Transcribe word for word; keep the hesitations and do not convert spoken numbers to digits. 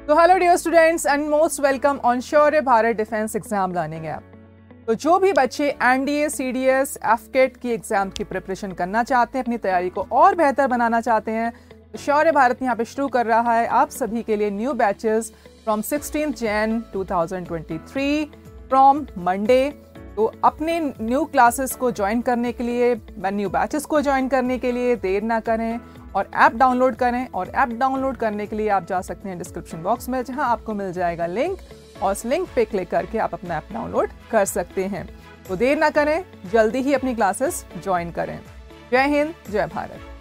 तो hello dear students and most welcome on Shaurya Bharat defence exam learning app. तो जो भी बच्चे एनडीए, सीडीएस, एफकेट की एग्जाम की प्रिपरेशन करना चाहते हैं, अपनी तैयारी को और बेहतर बनाना चाहते हैं, तो शौर्य भारत यहाँ पे शुरू कर रहा है आप सभी के लिए new batches from sixteenth Jan two thousand twenty three from Monday. तो अपने न्यू क्लासेस को ज्वाइन करने के लिए, न्यू बैचेस को ज्वाइन करने के लिए देर ना करें और ऐप डाउनलोड करें। और ऐप डाउनलोड करने के लिए आप जा सकते हैं डिस्क्रिप्शन बॉक्स में, जहां आपको मिल जाएगा लिंक, और उस लिंक पे क्लिक करके आप अपना ऐप डाउनलोड कर सकते हैं। तो देर ना करें, जल्दी ही अपनी क्लासेस ज्वाइन करें। जय हिंद, जय भारत।